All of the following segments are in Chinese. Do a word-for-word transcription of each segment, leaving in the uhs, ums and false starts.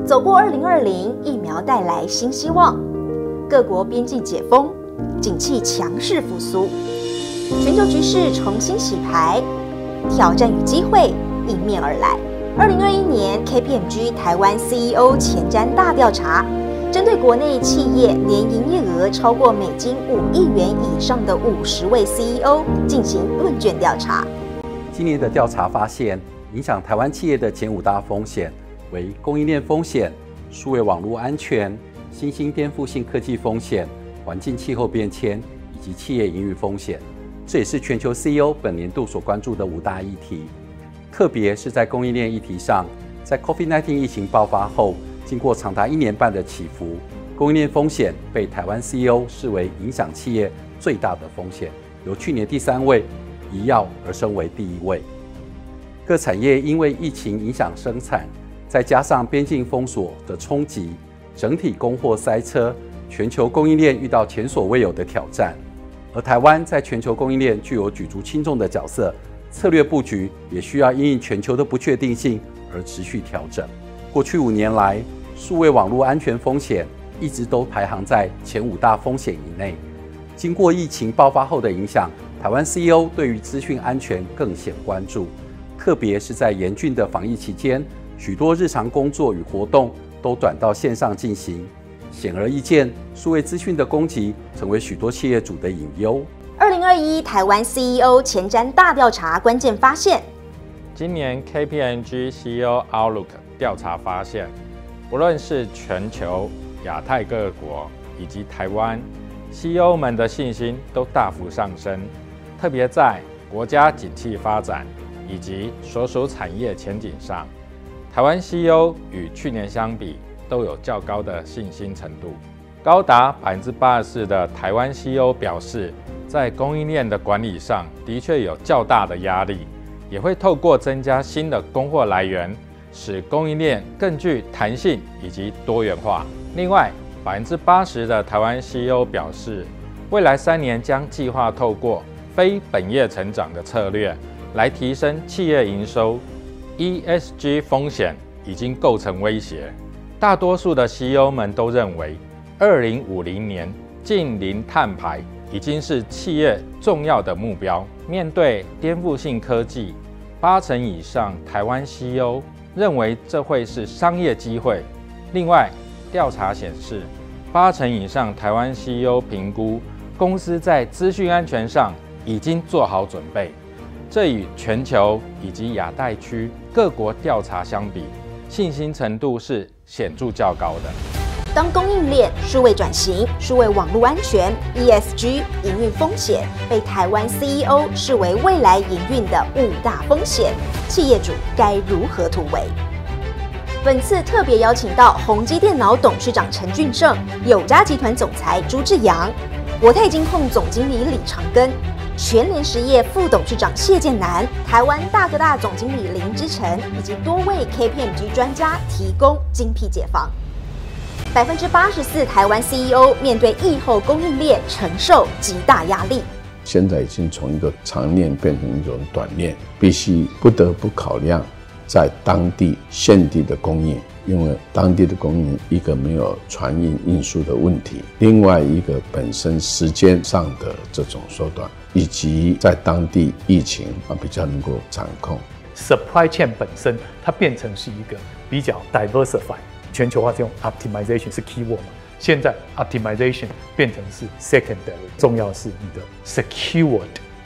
走过二零二零，疫苗带来新希望，各国边境解封，景气强势复苏，全球局势重新洗牌，挑战与机会迎面而来。二零二一年 K P M G 台湾 C E O 前瞻大调查，针对国内企业年营业额超过美金五亿元以上的五十位 C E O 进行问卷调查。 今年的调查发现，影响台湾企业的前五大风险为供应链风险、数位网络安全、新兴颠覆性科技风险、环境气候变迁以及企业营运风险。这也是全球 C E O 本年度所关注的五大议题。特别是在供应链议题上，在 COVID 十九 疫情爆发后，经过长达一年半的起伏，供应链风险被台湾 C E O 视为影响企业最大的风险，由去年第三位一跃而升为第一位。各产业因为疫情影响生产，再加上边境封锁的冲击，整体供货塞车，全球供应链遇到前所未有的挑战。而台湾在全球供应链具有举足轻重的角色，策略布局也需要因应全球的不确定性而持续调整。过去五年来，数位网络安全风险一直都排行在前五大风险以内。经过疫情爆发后的影响，台湾 C E O 对于资讯安全更显关注，特别是在严峻的防疫期间，许多日常工作与活动都转到线上进行。显而易见，数位资讯的攻击成为许多企业主的隐忧。 二零二一台湾 C E O 前瞻大调查关键发现， 今年 K P M G C E O Outlook 调查发现，不论是全球、亚太各国以及台湾 C E O 们的信心都大幅上升，特别在国家景气发展以及所属产业前景上，台湾 C E O 与去年相比都有较高的信心程度。高达百分之八十四的台湾 C E O 表示，在供应链的管理上的确有较大的压力，也会透过增加新的供货来源，使供应链更具弹性以及多元化。另外，百分之八十的台湾 C E O 表示，未来三年将计划透过非本业成长的策略来提升企业营收。E S G 风险已经构成威胁，大多数的 C E O 们都认为，二零五零年净零碳排已经是企业重要的目标。面对颠覆性科技，八成以上台湾 C E O 认为这会是商业机会。另外，调查显示，八成以上台湾 C E O 评估公司在资讯安全上已经做好准备。这与全球以及亚太区各国调查相比，信心程度是显著较高的。 当供应链、数位转型、数位网络安全、E S G、营运风险被台湾 C E O 视为未来营运的五大风险，企业主该如何突围？本次特别邀请到宏基电脑董事长陈俊胜、友嘉集团总裁朱志阳、国泰金控总经理李长庚、全联实业副董事长谢建南、台湾大哥大总经理林之晨以及多位 K P M G 专家提供精辟解方。百分之八十四台湾 C E O 面对疫后供应链承受极大压力。 现在已经从一个长链变成一种短链，必须不得不考量在当地现地的供应，因为当地的供应一个没有船运运输的问题，另外一个本身时间上的这种缩短，以及在当地疫情啊比较能够掌控。 Supply chain 本身它变成是一个比较 diversified。全球化这种 optimization 是 keyword 嘛？现在 optimization 变成是 secondary， 重要是你的 secured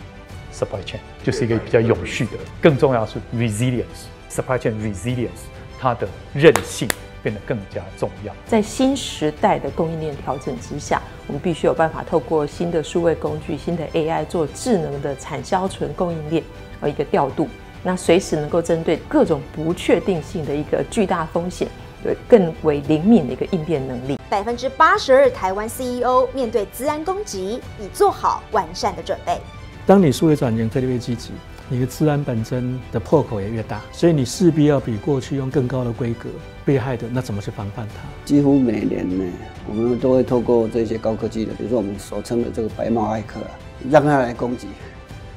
supply chain， 就是一个比较永续的。更重要是 resilience，supply chain resilience， 它的韧性变得更加重要。 在新时代的供应链调整之下，我们必须有办法透过新的数位工具、新的 A I 做智能的产销存供应链呃一个调度，那随时能够针对各种不确定性的一个巨大风险。有更为灵敏的一个应变能力。 百分之八十二台湾 C E O 面对资安攻击，已做好完善的准备。 当你数位转型特别越积极，你的资安本身的破口也越大，所以你势必要比过去用更高的规格。被害的那怎么去防范它？ 几乎每年呢，我们都会透过这些高科技的，比如说我们所称的这个白帽骇客啊，让他来攻击。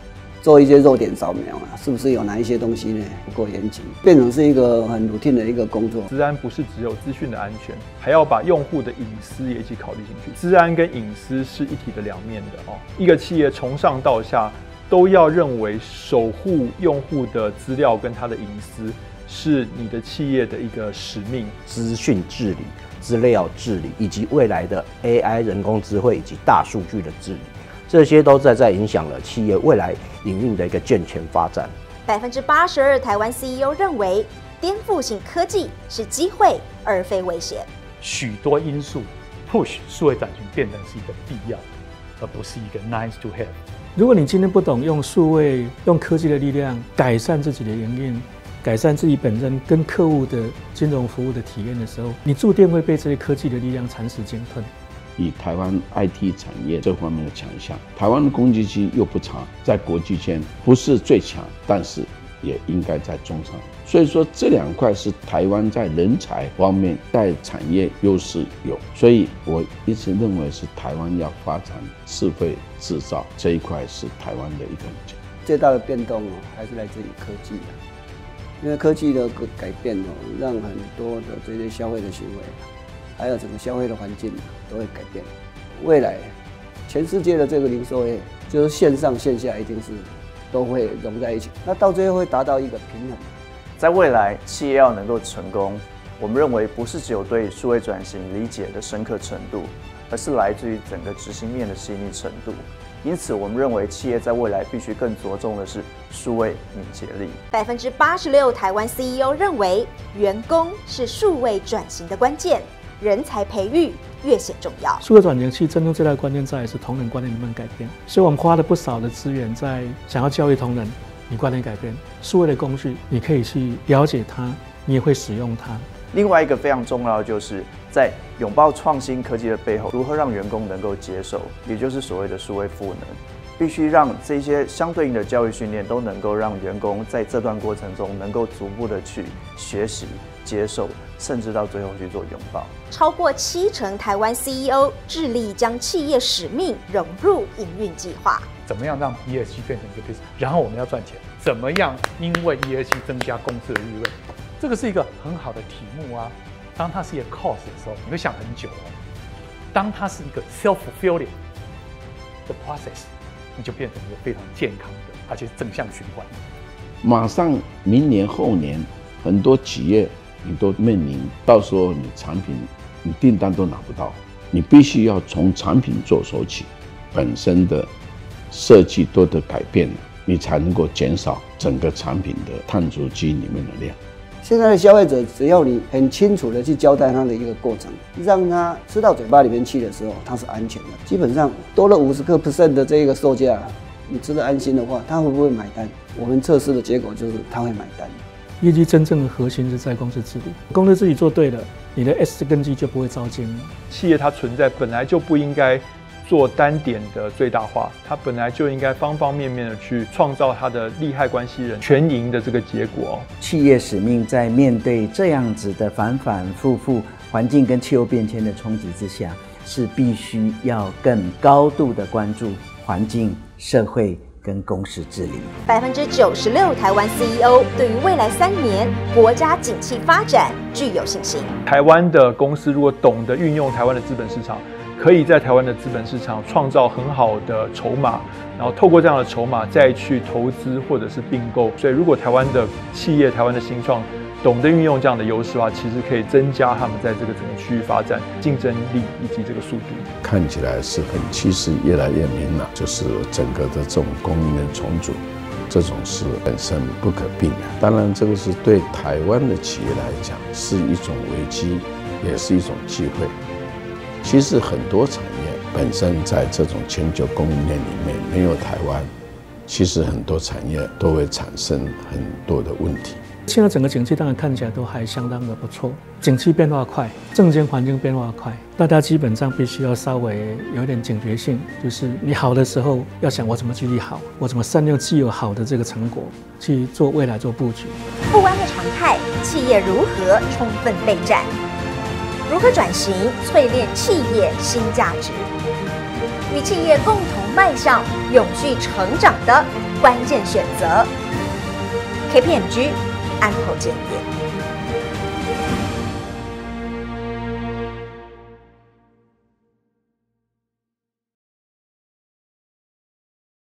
做一些肉点扫描啊，是不是有哪一些东西呢不够严谨，变成是一个很 routine 的一个工作。 资安不是只有资讯的安全，还要把用户的隐私也一起考虑进去。资安跟隐私是一体的两面的哦。一个企业从上到下都要认为守护用户的资料跟他的隐私是你的企业的一个使命。 资讯治理、资料治理，以及未来的 A I 人工智慧以及大数据的治理，这些都在在影响了企业未来营运的一个健全发展。 百分之八十二台湾 C E O 认为，颠覆性科技是机会而非危险。 许多因素 push 数位转型变成是一个必要，而不是一个 nice to have。 如果你今天不懂用数位、用科技的力量改善自己的营运，改善自己本身跟客户的金融服务的体验的时候，你注定会被这些科技的力量蚕食鲸吞。 以台湾 I T 产业这方面的强项，台湾的工具机又不差，在国际间不是最强，但是也应该在中上。所以说这两块是台湾在人才方面、在产业优势有，所以我一直认为是台湾要发展智慧制造这一块是台湾的一个最大的变动哦，还是来自于科技啊，因为科技的改变哦，让很多的这些消费的行为，还有整个消费的环境都会改变。未来，全世界的这个零售业，就是线上线下一定是都会融在一起，那到最后会达到一个平衡。 在未来，企业要能够成功，我们认为不是只有对数位转型理解的深刻程度，而是来自于整个执行面的细腻程度。因此，我们认为企业在未来必须更着重的是数位敏捷力。 百分之八十六台湾 C E O 认为，员工是数位转型的关键，人才培育越显重要。 数位转型其实真正最大的关键在于是同仁观念能不能改变，所以我们花了不少的资源在想要教育同仁，你观念改变，数位的工具你可以去了解它，你也会使用它。 另外一个非常重要的就是在拥抱创新科技的背后，如何让员工能够接受，也就是所谓的数位赋能。必须让这些相对应的教育训练都能够让员工在这段过程中能够逐步的去学习、接受，甚至到最后去做拥抱。 超过七成台湾 C E O 致力将企业使命融入营运计划。 怎么样让 E S G 变成一个 business？ 然后我们要赚钱，怎么样因为 E S G 增加公司的利润？这个是一个很好的题目啊。当它是一个 cost 的时候，你会想很久哦。当它是一个 self-fulfilling 的 process， 你就变成一个非常健康的，而且正向循环。 马上明年后年，很多企业你都面临，到时候你产品、你订单都拿不到，你必须要从产品着手起，本身的设计都得改变了，你才能够减少整个产品的碳足迹里面的量。 现在的消费者，只要你很清楚的去交代他的一个过程，让他吃到嘴巴里面去的时候，它是安全的。基本上多了五十个 percent 的这个售价，你吃得安心的话，他会不会买单？我们测试的结果就是他会买单。 业绩真正的核心是在公司治理，公司治理做对了，你的 S 根基就不会糟践了。 企业它存在本来就不应该做单点的最大化，它本来就应该方方面面的去创造它的利害关系人全赢的这个结果。 企业使命在面对这样子的反反复复环境跟气候变迁的冲击之下，是必须要更高度的关注环境、社会跟公司治理。 百分之九十六台湾 C E O 对于未来三年国家景气发展具有信心。 台湾的公司如果懂得运用台湾的资本市场，可以在台湾的资本市场创造很好的筹码，然后透过这样的筹码再去投资或者是并购。所以如果台湾的企业、台湾的新创懂得运用这样的优势的话，其实可以增加他们在这个整个区域发展竞争力以及这个速度。 看起来是很趋势越来越明朗，就是整个的这种供应链重组，这种事本身不可避免。当然，这个是对台湾的企业来讲是一种危机，也是一种机会。其实很多产业本身在这种全球供应链里面没有台湾，其实很多产业都会产生很多的问题。 现在整个景气当然看起来都还相当的不错，景气变化快，政经环境变化快，大家基本上必须要稍微有点警觉性，就是你好的时候要想我怎么继续好，我怎么善用既有好的这个成果去做未来做布局。 不安的常态，企业如何充分备战？如何转型淬炼企业新价值？与企业共同迈向永续成长的关键选择。K P M G 安口建业。